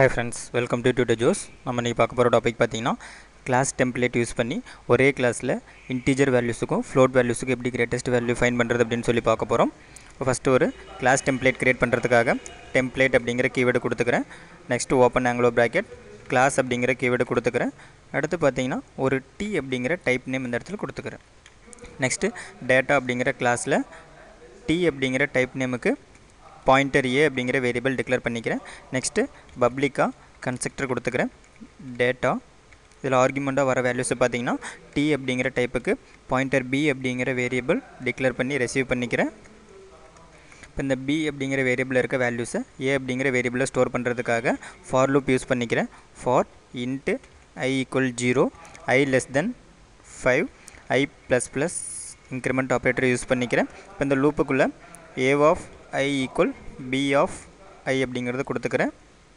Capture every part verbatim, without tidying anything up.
Hi friends, welcome to Tutor Joes. நம்ம இன்னைக்கு பார்க்க போற டாபிக் பார்த்தீங்கன்னா class template யூஸ் பண்ணி ஒரே கிளாஸ்ல integer valuesக்கும் float valuesக்கும் எப்படி greatest value find பண்றது அப்படினு சொல்லி பார்க்க போறோம். ஃபர்ஸ்ட் ஒரு class template கிரியேட் பண்றதுக்காக template அப்படிங்கற கீவேர்ட் கொடுத்துக்கறேன். Next open angular bracket class அப்படிங்கற கீவேர்ட் கொடுத்துக்கறேன். அடுத்து பார்த்தீங்கன்னா ஒரு t அப்படிங்கற டைப் நேம் இந்த இடத்துல கொடுத்துக்கறேன். நெக்ஸ்ட் data அப்படிங்கற கிளாஸ்ல t அப்படிங்கற டைப் நேமுக்கு pointer a அப்படிங்கற வேரியபிள் டிக்ளேர் பண்ணிக்கிறேன். நெக்ஸ்ட் பப்ளிக்கா கன்ஸ்ட்ரக்டர் கொடுத்துக்கிறேன். data இதல ஆர்குமெண்டா வர வேல்யூஸ் பாத்தீங்கன்னா t அப்படிங்கற டைப்புக்கு pointer b அப்படிங்கற வேரியபிள் டிக்ளேர் பண்ணி ரிசீவ் பண்ணிக்கிறேன். இப்போ இந்த b அப்படிங்கற வேரியபிள்ல இருக்க வேல்யூஸ் a அப்படிங்கற வேரியபிள்ல ஸ்டோர் பண்றதுக்காக for loop யூஸ் பண்ணிக்கிறேன். for int i equal zero i less than five i plus plus increment operator use பண்ணிக்கிறேன். இப்போ இந்த லூப்புக்குள்ள a of i equal b of i அப்படிங்கறது கொடுத்துக்கறேன்.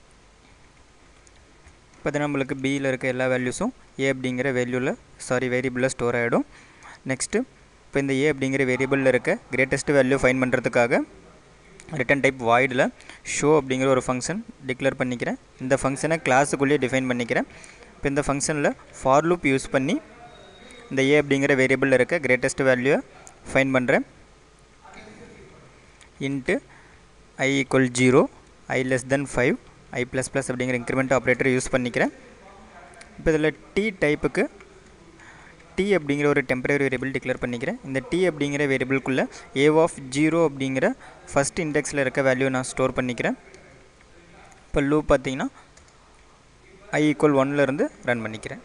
இப்போ நம்மளுக்கு b ல இருக்க எல்லா வேல்யூஸும் a அப்படிங்கற வேல்யூல சாரி வேரியபிள்ல ஸ்டோர் ஆயிடும். நெக்ஸ்ட் இப்போ இந்த a அப்படிங்கற வேரியபிள்ல இருக்க greatest value ஃபைண்ட் பண்றதுக்காக return type void ல show அப்படிங்கற ஒரு ஃபங்க்ஷன் டிக்ளேர் பண்ணிக்கிறேன். இந்த ஃபங்க்ஷனை கிளாஸ்க்குள்ளே டிஃபைன் பண்ணிக்கிறேன். இப்போ இந்த ஃபங்க்ஷன்ல for loop யூஸ் பண்ணி இந்த a அப்படிங்கற வேரியபிள்ல இருக்க greatest value ஃபைண்ட் பண்றேன். int i equal zero i less than five i plus plus அப்படிங்கற increment operator யூஸ் பண்ணிக்கிறேன். இப்போ இதல t டைப்புக்கு t அப்படிங்கற ஒரு டெம்பரரி வேரியபிள் டிக்ளேர் பண்ணிக்கிறேன். இந்த t அப்படிங்கற வேரியபிள்க்குள்ள a of zero அப்படிங்கற ஃபர்ஸ்ட் இண்டெக்ஸ்ல இருக்க வேல்யூ நான் ஸ்டோர் பண்ணிக்கிறேன். இப்போ லூப் பாத்தீங்கன்னா i equal one ல இருந்து ரன் பண்ணிக்கிறேன்.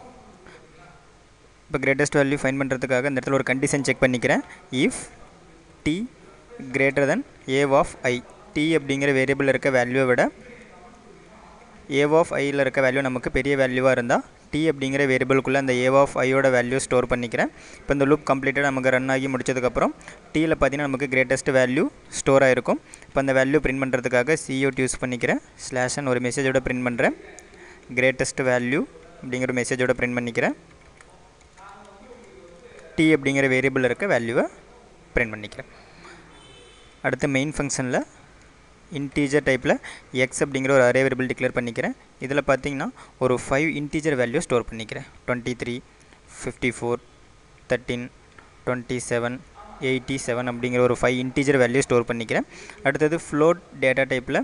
இப்போ greatest value ஃபைண்ட் பண்றதுக்காக இந்த இடத்துல ஒரு கண்டிஷன் செக் பண்ணிக்கிறேன். if t greater than a of i t அப்படிங்கற வேரியபிள்ல இருக்க வேல்யூவை விட a of i ல இருக்க வேல்யூ நமக்கு பெரிய வேல்யூவா இருந்தா t அப்படிங்கற வேரியபிள்க்குள்ள அந்த a of i ஓட வேல்யூ ஸ்டோர் பண்ணிக்கிறேன். இப்போ இந்த லூப் கம்ப்ளீட்டட் நமக்கு ரன் ஆகி முடிச்சதுக்கு அப்புறம் t ல பாத்தீங்கன்னா நமக்கு greatest value ஸ்டோர் ஆயிருக்கும். இப்போ அந்த வேல்யூ பிரிண்ட் பண்றதுக்காக cout யூஸ் பண்ணிக்கிறேன். ஸ்லாஷ் n ஒரு மெசேஜோட பிரிண்ட் பண்றேன். greatest value அப்படிங்கற மெசேஜோட பிரிண்ட் பண்ணிக்கிறேன். t அப்படிங்கற வேரியபிள்ல இருக்க வேல்யூவை பிரிண்ட் பண்ணிக்கிறேன். அடுத்து மெயின் ஃபங்க்ஷன்ல integer டைப்ல x அப்படிங்கற ஒரு அரே வேரியபிள் டிக்ளேர் பண்ணிக்கிறேன். இதல பாத்தீங்கன்னா ஒரு five integer வேல்யூ ஸ்டோர் பண்ணிக்கிறேன். twenty-three fifty-four thirteen twenty-seven eighty-seven அப்படிங்கற ஒரு five integer வேல்யூ ஸ்டோர் பண்ணிக்கிறேன். அடுத்து float data டைப்ல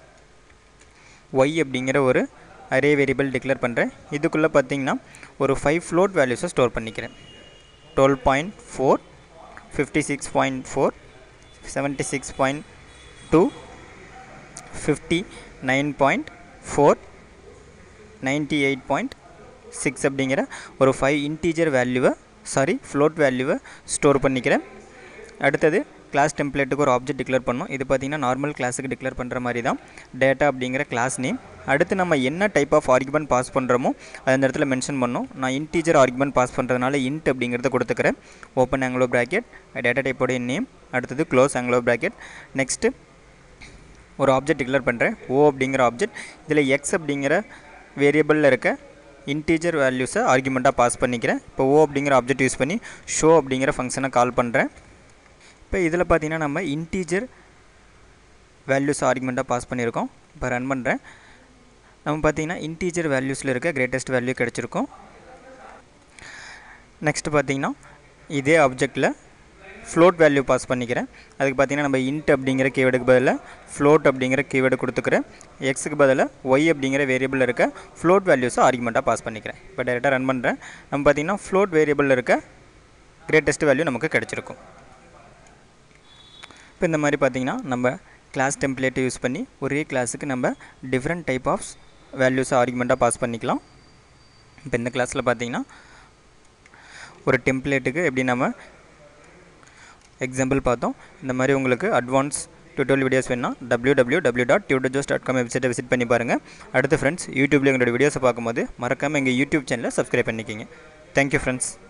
y அப்படிங்கற ஒரு அரே வேரியபிள் டிக்ளேர் பண்றேன். இதுக்குள்ள பாத்தீங்கன்னா ஒரு five float வேல்யூஸ் ஸ்டோர் பண்ணிக்கிறேன். twelve point four fifty-six point four seventy-six point two fifty-nine point four ninety-eight point six அப்படிங்கற ஒரு five integer வேல்யூவை சாரி float வேல்யூவை ஸ்டோர் பண்ணிக்கிறேன். அடுத்து class templateக்கு ஒரு ஆப்ஜெக்ட் டிக்ளேர் பண்ணனும். இது பாத்தீங்கன்னா நார்மல் கிளாஸ்க்கு டிக்ளேர் பண்ற மாதிரி தான் data அப்படிங்கற கிளாஸ் நேம். அடுத்து நம்ம என்ன டைப் ஆஃப் ஆர்குமென்ட் பாஸ் பண்றோமோ அத இந்த இடத்துல மென்ஷன் பண்ணனும். நான் integer ஆர்குமென்ட் பாஸ் பண்றதனால int அப்படிங்கறத கொடுத்துக்கறேன். open angular bracket data type ஓட நேம் அடுத்து close angular bracket next ஒரு ஆப்ஜெக்ட் டிக்ளேர் பண்றேன். o அப்படிங்கற ஆப்ஜெக்ட் இதுல x அப்படிங்கற வேரியபிள்ல இருக்க integer வேல்யூஸை ஆர்குமென்ட்டா பாஸ் பண்ணிக்கிறேன். இப்போ o அப்படிங்கற ஆப்ஜெக்ட் யூஸ் பண்ணி show அப்படிங்கற ஃபங்க்ஷனை கால் பண்றேன். இப்போ இதல பாத்தீங்கன்னா நம்ம integer வேல்யூஸ் ஆர்குமென்ட்டா பாஸ் பண்ணிருக்கோம். இப்போ ரன் பண்றேன். நம்ம பாத்தீங்கன்னா integer வேல்யூஸ்ல இருக்க greatest value கிடைச்சிருக்கும். நெக்ஸ்ட் பாத்தீங்கன்னா இதே ஆப்ஜெக்ட்ல float value பாஸ் பண்ணிக்கிறேன். அதுக்கு பாத்தீங்கன்னா நம்ம int அப்படிங்கற கீவேர்டுக்கு பதிலா float அப்படிங்கற கீவேர்ட் கொடுத்துக்கறேன். x க்கு பதிலா y அப்படிங்கற வேரியபிள்ல இருக்க float values ஆர்குமென்ட்டா பாஸ் பண்ணிக்கிறேன். இப்போ டைரக்டா ரன் பண்றேன். நம்ம பாத்தீங்கன்னா float வேரியபிள்ல இருக்க greatest value நமக்கு கிடைச்சிருக்கும். இப்போ இந்த மாதிரி பாத்தீங்கன்னா நம்ம class template யூஸ் பண்ணி ஒரே கிளாஸ்க்கு நம்ம different type of values ஆர்குமென்ட்டா பாஸ் பண்ணிக்கலாம். இப்போ இந்த கிளாஸ்ல பாத்தீங்கன்னா ஒரு டெம்ப்ளேட்டுக்கு எப்படி நம்ம எக்ஸாம்பிள் பார்த்தோம். இந்த மாதிரி உங்களுக்கு அட்வான்ஸ் டியூட்டோரியல் வீடியோஸ் வேணும்னா w w w dot tutor joes dot com வெப்சைட்டை விசிட் பண்ணி பாருங்க. அடுத்து फ्रेंड्स யூடியூப்ல எங்களோட வீடியோஸ் பாக்கும்போது மறக்காம எங்க யூடியூப் சேனலை சப்ஸ்கிரைப் பண்ணிக்கங்க. Thank you friends.